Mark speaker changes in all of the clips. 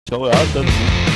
Speaker 1: Sorry, jeg har den.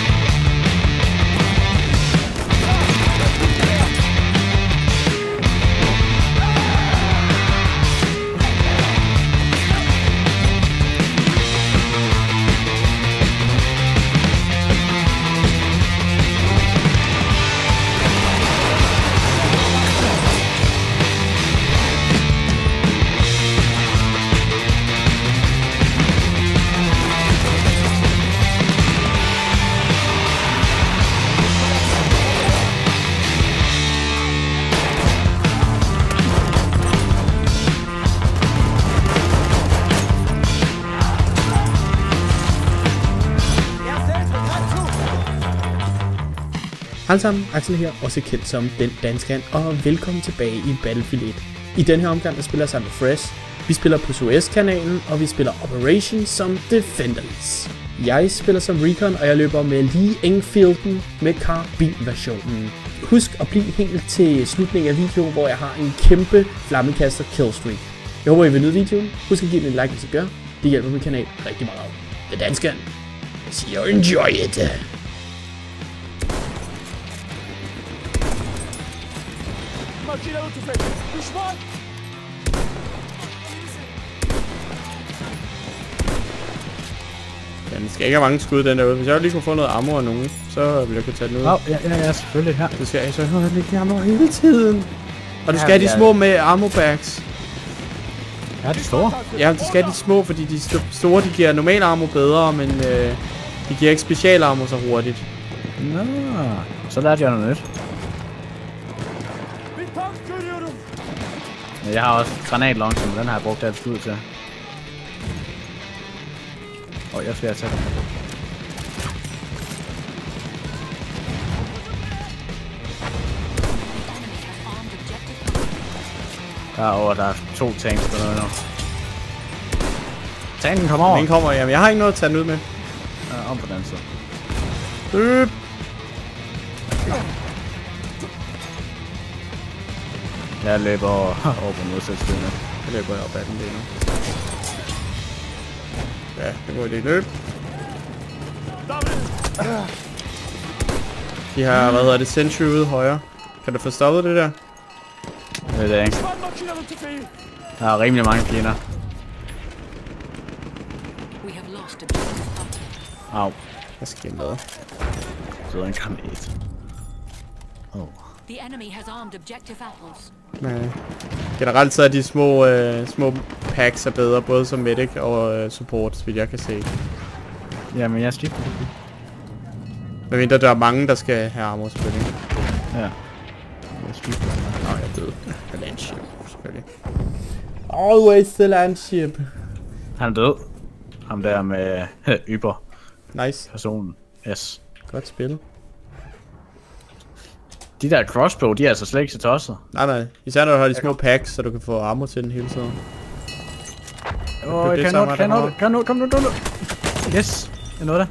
Speaker 2: Hej sammen, Axel her, også kendt som Den Danskeren, og velkommen tilbage i Battlefield 1. I denne her omgang der spiller jeg sammen med Fresh. Vi spiller på Suez-kanalen, og vi spiller Operation som Defenders. Jeg spiller som Recon, og jeg løber med Lee Enfielden med karbin-versionen. Husk at blive helt til slutningen af videoen, hvor jeg har en kæmpe flammekaster killstreak. Jeg håber I vil nyde videoen. Husk at give den en like, hvis I gør. Det hjælper min kanal rigtig meget. Den Danskeren. See you enjoy it.
Speaker 3: Makinalı tüfek! Düşman!
Speaker 2: Ja, den skal ikke have mange skud, den derude. Hvis jeg lige kunne få noget ammo af nogen, så ville jeg kunne tage den ud.
Speaker 4: Ja, selvfølgelig her.
Speaker 2: Det skal jeg så have lidt ammo hele tiden. Og du skal have de små med ammo bags.
Speaker 4: Ja, de store.
Speaker 2: Ja, de skal have de små, fordi de store, de giver normal ammo bedre, men de giver ikke special ammo så hurtigt.
Speaker 4: Nå, så lærte jeg noget nyt. Jeg har også granatlauncher, men den har jeg brugt alt skud til. Jeg skal tage den. Der er 2 tanks på noget nu. Tanken kommer over.
Speaker 2: Den kommer, jamen jeg har ikke noget at tage den ud med.
Speaker 4: Om på den side. Jeg løber over på modsat side.
Speaker 2: Jeg løber op ad den lige nu. Ja, det går i det løb. De har, hvad hedder det, Sentry ude højre. Kan du få stoppet det der?
Speaker 4: Det er det ikke. Der er rimelig mange fjender. Au.
Speaker 2: Hvad sker der?
Speaker 4: Så er en granat.
Speaker 5: The enemy has armed objective apples.
Speaker 2: Nej. Generelt så er de små packs er bedre, både som medic og support, så vidt jeg kan se.
Speaker 4: Jamen jeg skifter.
Speaker 2: Men mindre der er mange, der skal have armor selvfølgelig.
Speaker 4: Ja. Jeg skifter.
Speaker 2: Nå, jeg er død. The landship, selvfølgelig. Always the landship.
Speaker 4: Han er død. Ham der med yber.
Speaker 2: Nice.
Speaker 4: Personen. Yes.
Speaker 2: Godt spil.
Speaker 4: De der crossbow, de er altså slet ikke så tosset.
Speaker 2: Nej. Især når du har de små packs, så du kan få armor til den hele tiden.
Speaker 4: Kan nu. Yes. Jeg nåede det.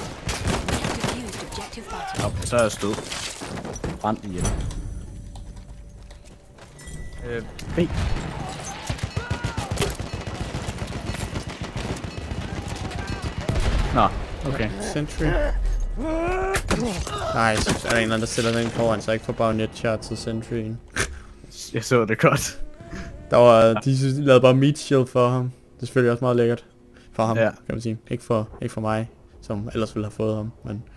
Speaker 4: Så er jeg stød. Brændt ihjel. B. Nå, okay.
Speaker 2: Sentry. Nice. Er der en eller anden, der stiller den foran, så jeg ikke får bajonet shot til Sentryen.
Speaker 4: Jeg så det godt.
Speaker 2: De lavede bare meat shield for ham. Det er selvfølgelig også meget lækkert. For ham,
Speaker 4: ja.
Speaker 2: Kan man sige. Ikke for mig, som ellers ville have fået ham.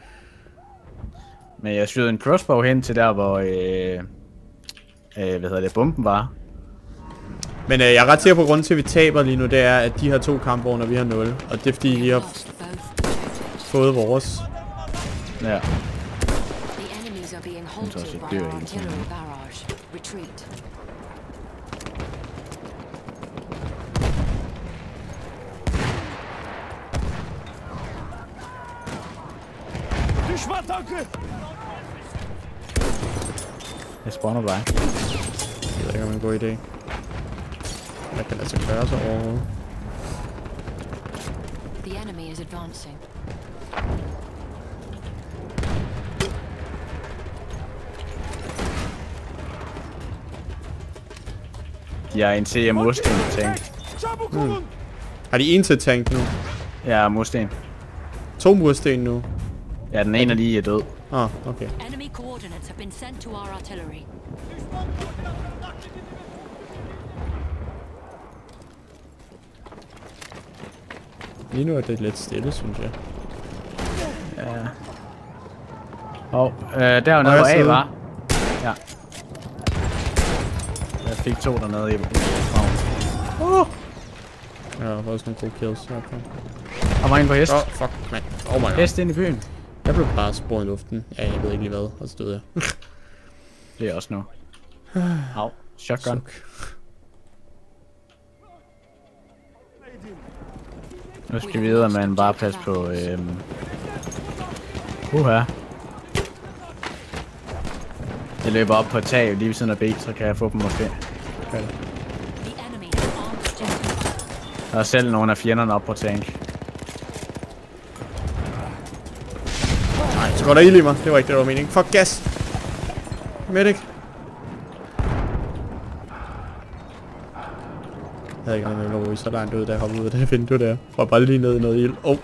Speaker 4: Men jeg skød en crossbow hen til der, hvor bomben var.
Speaker 2: Men jeg er ret sikker på, at grunden til, at vi taber lige nu, det er, at de har 2 kampvogne, og vi har 0. Og det er fordi, de har fået vores.
Speaker 4: Ja.
Speaker 5: The enemies are being halted by our artillery barrage. Retreat.
Speaker 3: Düşman tankı!
Speaker 4: Jeg spawner bare.
Speaker 2: Jeg ved ikke, om det er en god idé. Hvad kan altså gøre sig overhovedet?
Speaker 5: The enemy is advancing.
Speaker 4: Jeg er en til mursten tank.
Speaker 3: Çabuk olun!
Speaker 2: Har de en til tank nu?
Speaker 4: Ja, mursten.
Speaker 2: 2 mursten nu.
Speaker 4: Ja, den ene er lige død.
Speaker 2: Okay.
Speaker 5: Enemy coordinates have been sent to our artillery.
Speaker 2: Lige nu er det lidt stille, synes jeg.
Speaker 4: Ja. Der var noget, hvor A var. Ja. Jeg fik 2 dernede i
Speaker 2: Ja, der var også nogle gode kills. Okay.
Speaker 4: Og var en på hest.
Speaker 2: Fuck, man. Oh my god.
Speaker 4: Hest ind i byen.
Speaker 2: Jeg blev bare sporet i luften. Ja, jeg ved ikke lige hvad, og så døde jeg.
Speaker 4: Det er også nu. Au. Shotgun. Nu skal vi videre, man bare passe på Jeg løber op på et tag lige ved siden af B, så kan jeg få dem måske.
Speaker 2: Okay.
Speaker 4: Der er selv nogle af fjenderne op på tank.
Speaker 2: Nej, så går der ild i mig. Det var ikke det, der var meningen. Fuck, gas! Medic! Jeg havde ikke noget med at ryge så langt ud, da jeg hoppede ud af det vindue der. Var bare lige ned i noget ild. Du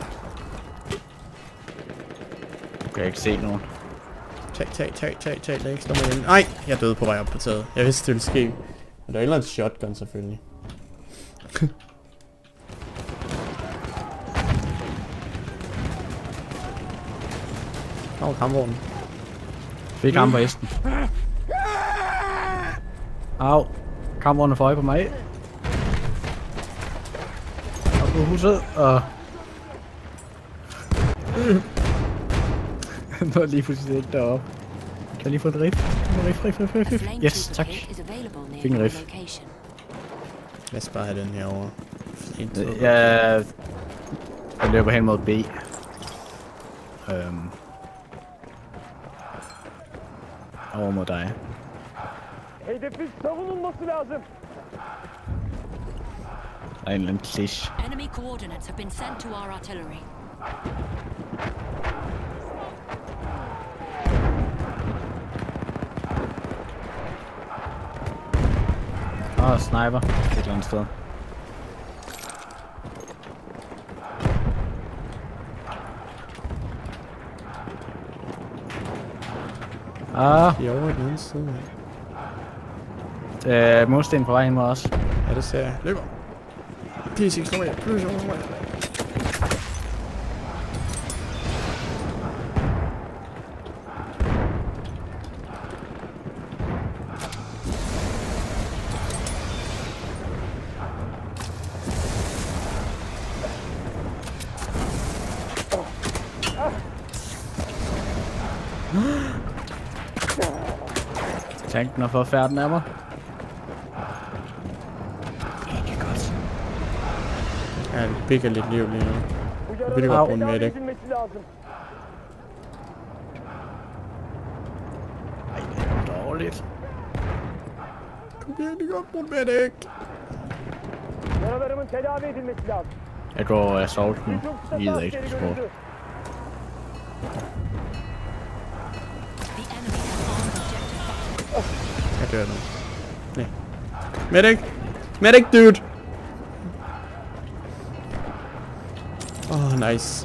Speaker 4: kan ikke se nogen.
Speaker 2: Tag, lad ikke slå mig ihjel. Nej, jeg døde på vej op på taget. Jeg vidste, det ville ske. Men der er en shotgun selvfølgelig. Kampvognen.
Speaker 4: Fik ham på hesten. Au. Kampvognen får øje på mig. Og på huset, og... Nu er lige pludselig ikke deroppe. Kan jeg lige få et riff? Riff. Yes, tak. Fik en riff.
Speaker 2: Lad os bare have den herovre.
Speaker 4: Jeg løber hen mod B. Over mod dig.
Speaker 3: Hedefin savunulması lazım.
Speaker 4: Der er en eller anden klish.
Speaker 5: Enemy coordinates have been sent to our artillery.
Speaker 4: Sniper. Et eller andet sted.
Speaker 2: De er over i den anden side.
Speaker 4: Mursten på vej ind mod os.
Speaker 2: Ja, det ser jeg. Løber. PC slår mig.
Speaker 4: Tanken har fået færden af mig. Ikke godt.
Speaker 2: Ja, det bigger lidt liv lige nu. Jeg vil godt bruge en medic.
Speaker 4: Ej, det er dårligt.
Speaker 2: Du kan virkelig godt bruge en medic.
Speaker 3: Yaralarımın tedavi edilmesi lazım.
Speaker 4: Jeg går assault nu. Jeg gider ikke sport.
Speaker 2: Jeg dør nu. Nej. Medic! Medic, dude! Nice.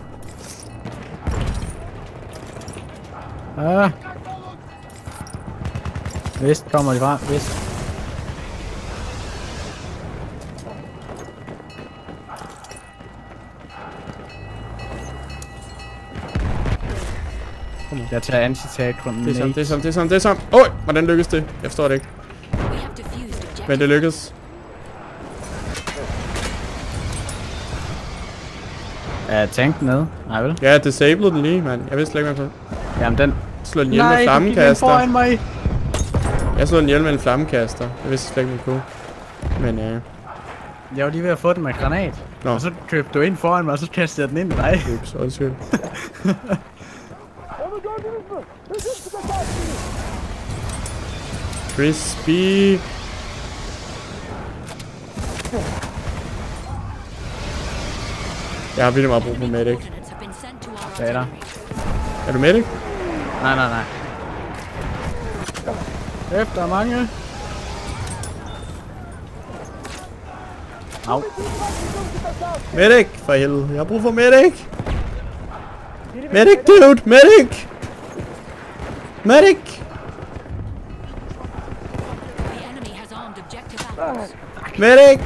Speaker 4: Vist kommer de fra. Vist. Jeg tager anti-tag kun.
Speaker 2: Det er sammen. Oj, hvordan lykkedes det? Jeg forstår det ikke. Men det lykkedes.
Speaker 4: Er tanken nede? Nej vel?
Speaker 2: Ja, jeg disablede den lige, mand. Jeg vidste slet ikke, hvad jeg kunne.
Speaker 4: Jamen den...
Speaker 2: Slå den ihjel med flammekaster.
Speaker 4: Nej, mig.
Speaker 2: Jeg slog den ihjel med en flammekaster. Jeg vidste slet ikke, hvad jeg kunne. Men
Speaker 4: jeg var lige ved at få den med granat. Nå. Og så købte du ind foran mig, og så kastede jeg den ind i dig.
Speaker 2: Ups, undskyld.
Speaker 3: Onu gördünüz mü? Hücum çıkacağız.
Speaker 2: Crispy. Jeg har virkelig meget brug for medic.
Speaker 4: Hvad er der?
Speaker 2: Er du medic?
Speaker 4: Nej. Efter mange. Au.
Speaker 2: Medic! For helvede. Jeg har brug for medic! Medic, dude! Medic! Medic!
Speaker 5: The enemy has armed objective apples.
Speaker 2: Medic!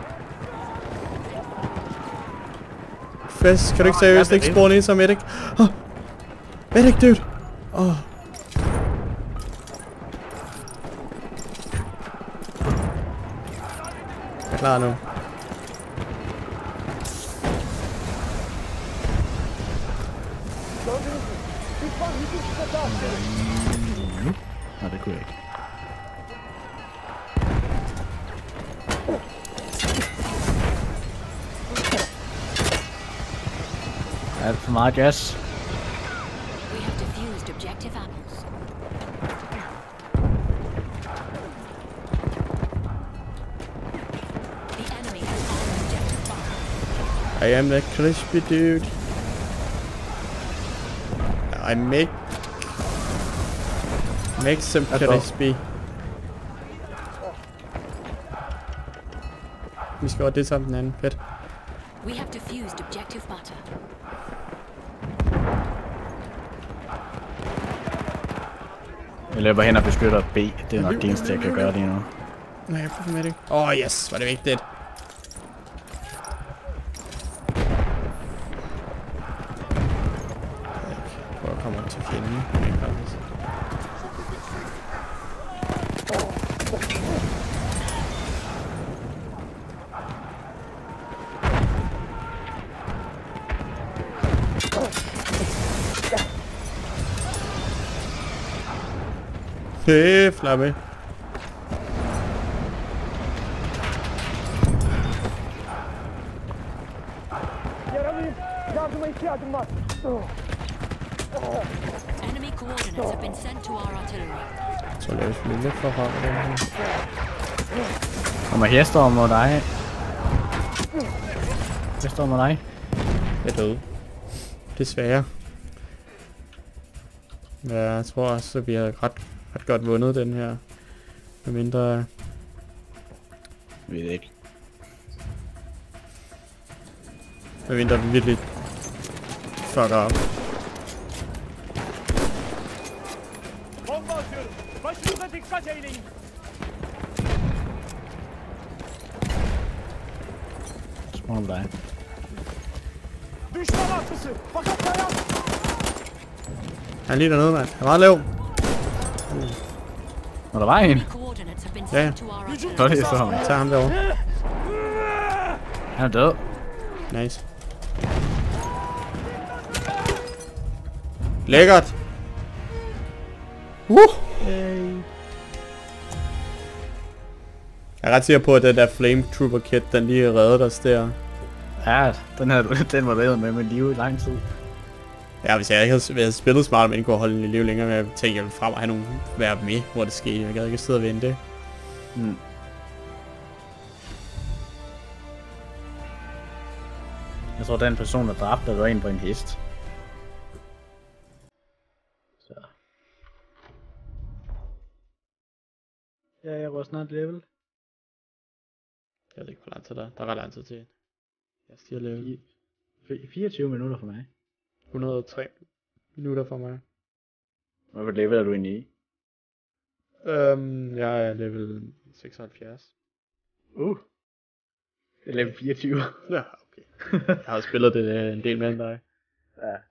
Speaker 2: Fes, kan du ikke seriøst ikke spawn ind som medic? Oh. Medic, dude! Oh. Jeg er klar nu.
Speaker 4: Nej, det kunne jeg ikke. Er det for meget gas?
Speaker 5: We have defused objective apples. The enemy has armed objective butter.
Speaker 2: I am the crispy dude. I make some crispy. Vi skal over det sammen den anden. Fedt.
Speaker 5: We have defused objective butter.
Speaker 4: Jeg løber hen og beskytter B. Det er nok det eneste, jeg kan gøre lige nu.
Speaker 2: Nej, jeg prøver med det. Yes, var det vigtigt. Prøv at komme op til fjenden. Flamme.
Speaker 3: Yaralıyım. Yardıma ihtiyacım var.
Speaker 5: Enemy coordinates have been sent to our artillery.
Speaker 2: Så laves vi lidt for højt den her.
Speaker 4: Kommer Hestorm mod dig. Hestorm mod dig.
Speaker 2: Jeg er død. Desværre. Ja, jeg tror også, at vi har ret godt vundet den her. Med mindre...
Speaker 4: Jeg ved ikke.
Speaker 2: Med mindre vi virkelig fucker op.
Speaker 3: Bomba atıyorum. Başınıza dikkat eyleyin.
Speaker 4: Spørg om dig.
Speaker 3: Düşman haklısı. Fakat dayan.
Speaker 2: Han er lige dernede, mand. Han er meget lav.
Speaker 4: Når der var en.
Speaker 5: Coordinates have been
Speaker 2: Ja.
Speaker 5: sent to our artillery.
Speaker 4: Så er det så ham.
Speaker 2: Jeg tager ham derovre.
Speaker 4: Han er død.
Speaker 2: Nice. Lækkert. Jeg er ret sikker på, at den der Flame Trooper kit, den lige reddet os der.
Speaker 4: Ja, den var reddet med liv i lang tid.
Speaker 2: Ja, hvis jeg ikke havde spillet smart, men ikke kunne holde en liv længere, men jeg tænkte, jeg ville frem og have nogen være med, hvor det skete. Jeg gad ikke sidde og vente.
Speaker 4: Mm. Jeg tror, den person, der dræbte, der var en på en hest. Så. Ja, jeg var snart level.
Speaker 2: Jeg ved ikke, hvor lang tid der er. Der er ret lang tid til. Jeg stiger level.
Speaker 4: 24 minutter for mig.
Speaker 2: 103 minutter for mig.
Speaker 4: Hvorfor level er du inde i?
Speaker 2: Jeg er level 76.
Speaker 4: Det er level 24.
Speaker 2: Ja, okay. Jeg har spillet det en del mere end dig.
Speaker 4: Ja.